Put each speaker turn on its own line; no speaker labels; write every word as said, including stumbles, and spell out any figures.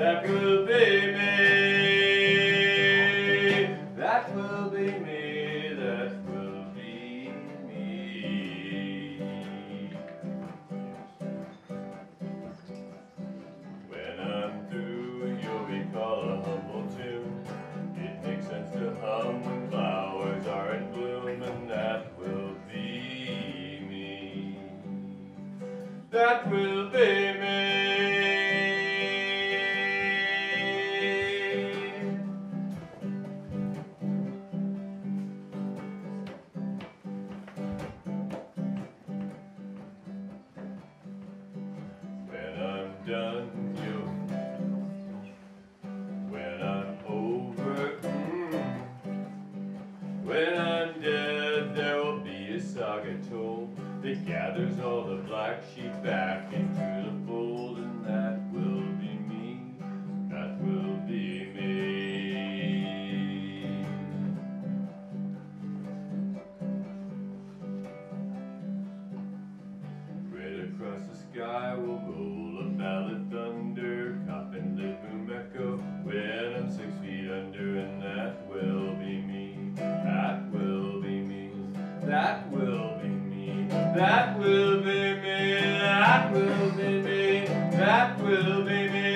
That will be me. That will be me. That will be me. When I'm through, you'll recall a humble tune. It makes sense to hum when flowers are in bloom, and that will be me. That will be me. Done you when I'm over, mm, when I'm dead, there will be a saga told that gathers all the black sheep back into the fold, and that will be me. That will be me. Right across the sky will roll a ballad thunder, copping the boom echo when I'm six feet under, and that will be me. That will be me. That will be me. That will be me. That will be me. That will be me.